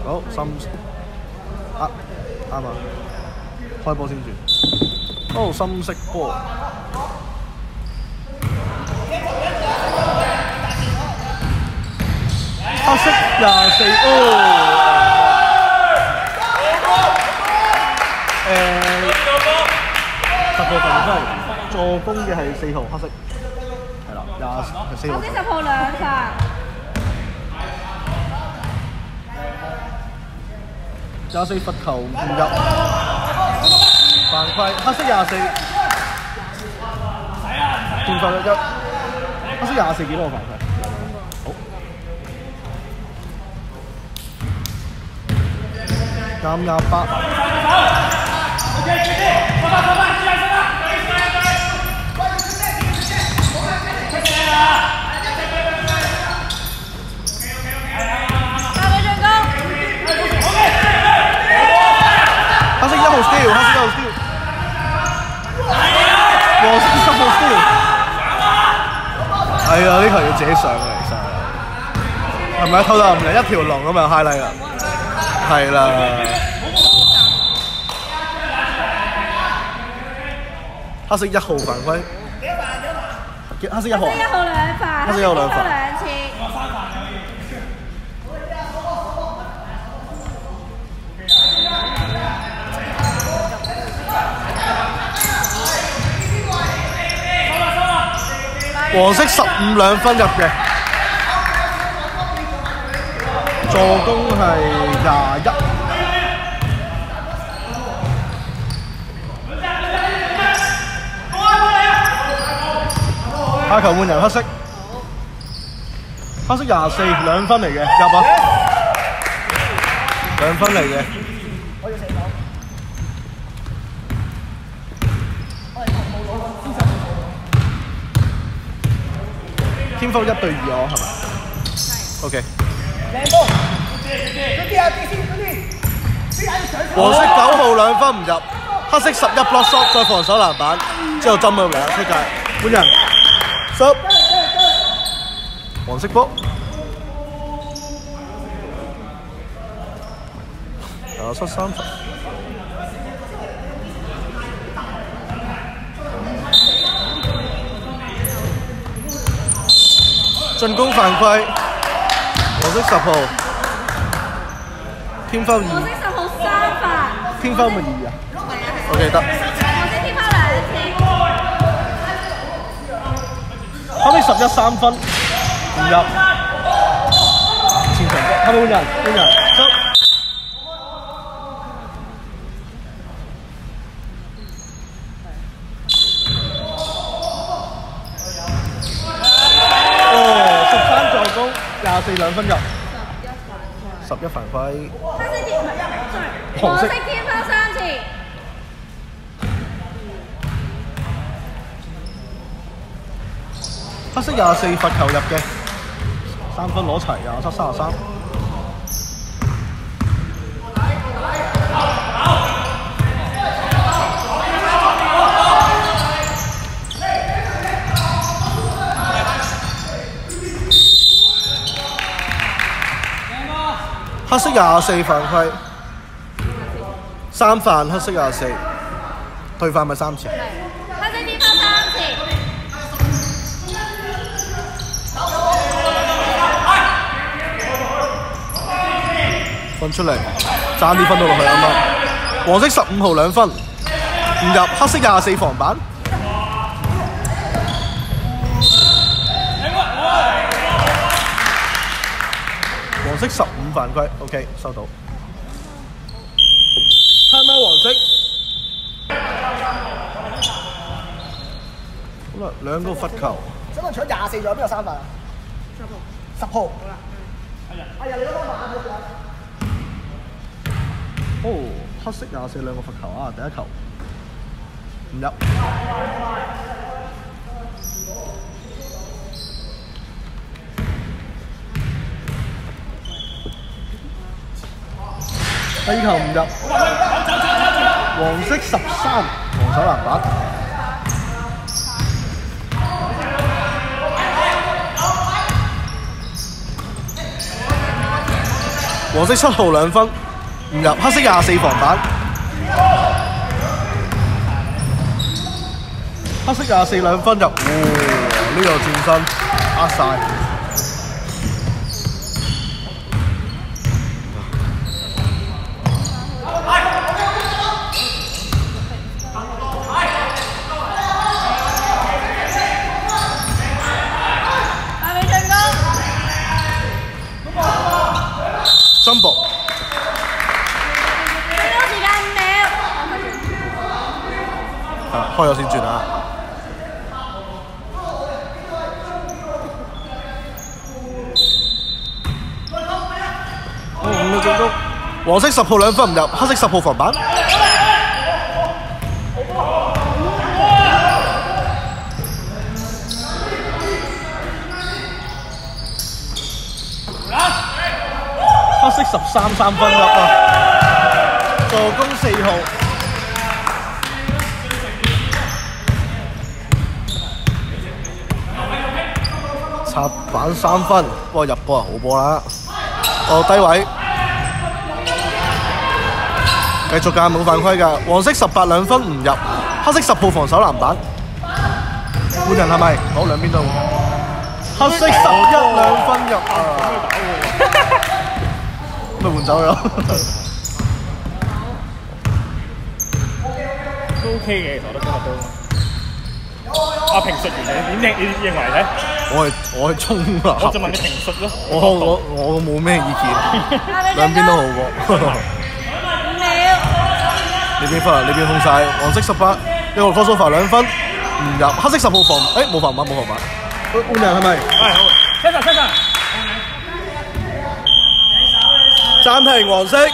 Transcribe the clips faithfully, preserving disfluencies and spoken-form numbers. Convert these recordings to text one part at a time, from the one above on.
好，深啊啱啊，開波先轉。哦，深色波。黑色廿四哦。誒，十號分分，助攻嘅係四號黑色，係啦，廿四號。 黑色十號兩罰。 廿四罰球唔入，犯規，黑色廿四，見罰一，黑色廿四幾多個犯規？好，啱廿八。黑色一號 steal， 黑色一號 steal， 黃色十號 steal， 係啊，呢球要自己上嘅其實，係咪偷得唔嚟一條龍咁就 highlight 啦？係啦，黑色一號犯規，黑色一號， 黑色一號兩罰， 黑色一號兩罰， 兩次。黃色十五兩分入嘅，助攻係廿一。下球換人黑色，黑色廿四兩分嚟嘅，入啊！兩分嚟嘅。天福一對二我係咪 ？OK。黃色九號兩分唔入，黑色十一 block shot 再防守籃板，之後針到嚟啦，出界換人。十。黃色波。廿七三分。進攻犯規，黃色十號，偏分二。 黃色十號三罰。 偏分咪二啊 ？OK 得。 黃色偏分兩次。 後尾十一三分，唔入。前場波，後尾換人，換人，執。廿四兩分入，十一犯規。 黑色天唔係，sorry，黃色天分三次。 黑色廿四罰球入嘅，三分攞齊，廿七三十三。黑色廿四犯規，三犯黑色廿四，退犯咪三次。 黑色天分三次。 分出嚟，爭啲分到落去啊嘛！黃色十五號兩分，唔入，黑色廿四防板。黃色十五犯規 ，OK 收到。time out黃色。好啦，兩個罰球。 想問除咗廿四仲有邊個三罰啊？十號。十號。好啦。哎呀，你嗰個罰啊！ 哦，黑色廿四兩個罰球啊，第一球唔入。第二球唔入，黃色十三防守籃板。 黃色七號兩分唔入，黑色廿四防板。黑色廿四兩分入，哇！呢、這個轉身呃晒。真博， 最多時間五秒。 係啦，開咗先轉啊！好，五秒進攻，黃色十號兩分唔入，黑色十號防板。黑色十三三分入啊！助攻四號，插板三分，不過入波係好波啦。哦，低位，繼續間冇犯規㗎。黃色十八兩分唔入，黑色十號防守籃板。換人係咪？好，兩邊都。黑色十一兩分入啊！咪換走咗。 都 OK 嘅，其實我覺得今日都。啊，評述員你點認？你認為咧？ 我係我係衝啊！ 我就問你評述咯。 我我我冇咩意見，兩邊都好過。 五秒。 呢邊分，呢邊控晒。黃色十八，一個 crossover 兩分唔入，黑色十號防，誒冇防板冇防板。換人係咪？ 係好。七十七十。 暫停黃色。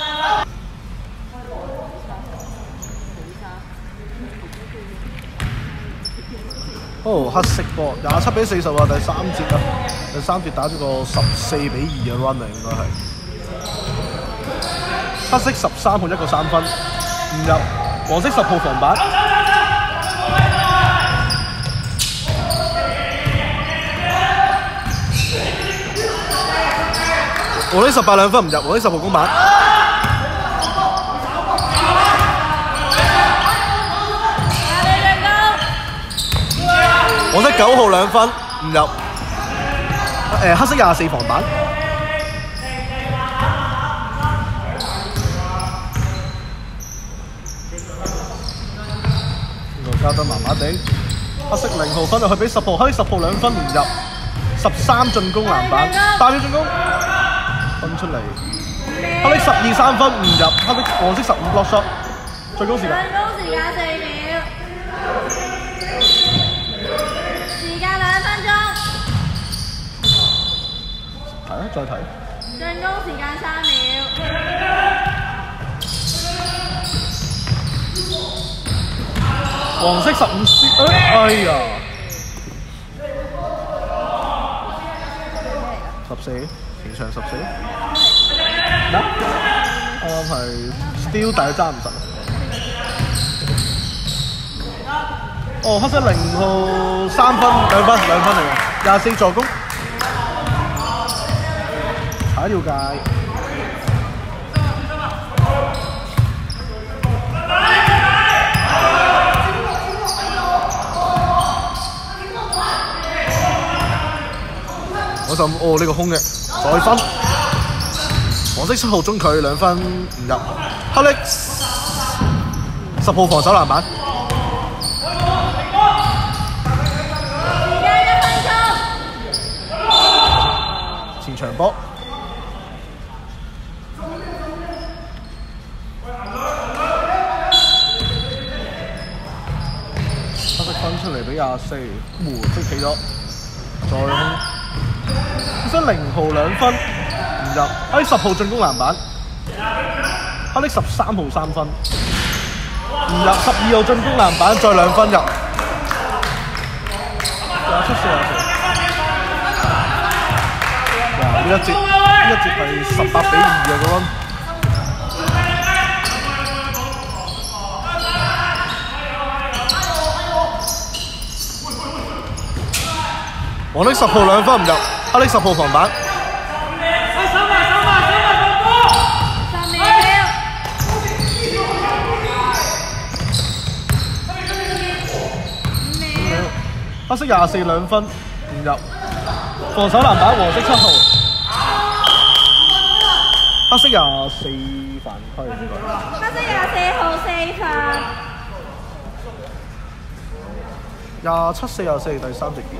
哦，黑色波廿七比四十啊，第三節啊，第三節打咗個十四比二嘅 run 啊，應該係。黑色十三號一個三分唔入，黃色十號防板。黃色十八兩分唔入，黃色十號攻板。黃色九號兩分唔入，誒黑色廿四防板。呢個交得麻麻地，黑色零號分入去俾十號，黑色十號兩分唔入，十三進攻籃板，八秒進攻。分出嚟，黑色十二三分唔入，黑色黃色十五 block shot， 最高時間。 最高時間四秒，時間兩分鐘。 係啊，再睇。 進攻時間三秒。 黃色十五 C， 哎呀，十四。前場十四，嗱，啱啱係 steal 但係揸唔實。哦，黑色零號三分兩分兩分嚟嘅，廿四助攻，踩條界。我就哦呢個空嘅。再分，黃色七號中距兩分唔入，黑色十號防守籃板。 時間一分鐘。 前場波，黑色分出嚟俾廿四，黃色企咗，再空。黑色零號兩分唔入，黑色十號進攻籃板，黑色十三號三分唔入，十二號進攻籃板再兩分入，廿七四廿四。哇！呢一節呢一節係十八比二啊個 run。黃色十號兩分唔入，黑色十號防板。 黑色廿四兩分唔入，防守籃板黃色七號，黑色廿四犯規應該。 黑色廿四號四分。 廿七四廿四第三席。